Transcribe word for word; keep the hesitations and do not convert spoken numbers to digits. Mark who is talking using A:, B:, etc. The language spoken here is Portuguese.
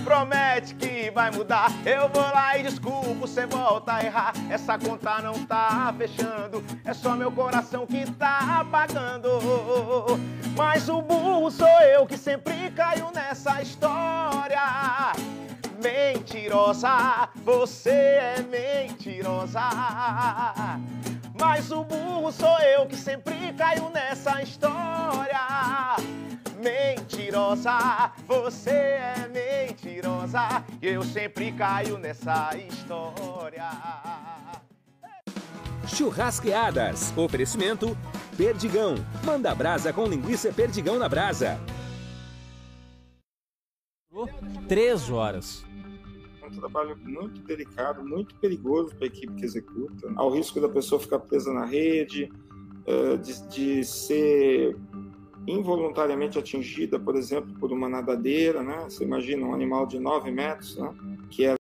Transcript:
A: promete que vai mudar. Eu vou lá e desculpa, você volta a errar. Essa conta não tá fechando, é só meu coração que tá pagando. Mas o burro sou eu que sempre caio nessa história. Mentirosa, você é mentirosa. Mas o burro sou eu que sempre caio nessa história. Mentirosa, você é mentirosa. Eu sempre caio nessa história.
B: Churrasqueadas. Oferecimento Perdigão. Manda brasa com linguiça Perdigão na brasa.
C: Três horas.
D: É um trabalho muito delicado, muito perigoso para a equipe que executa. Há o risco da pessoa ficar presa na rede, de, de ser involuntariamente atingida, por exemplo, por uma nadadeira, né? Você imagina um animal de nove metros, né? Que é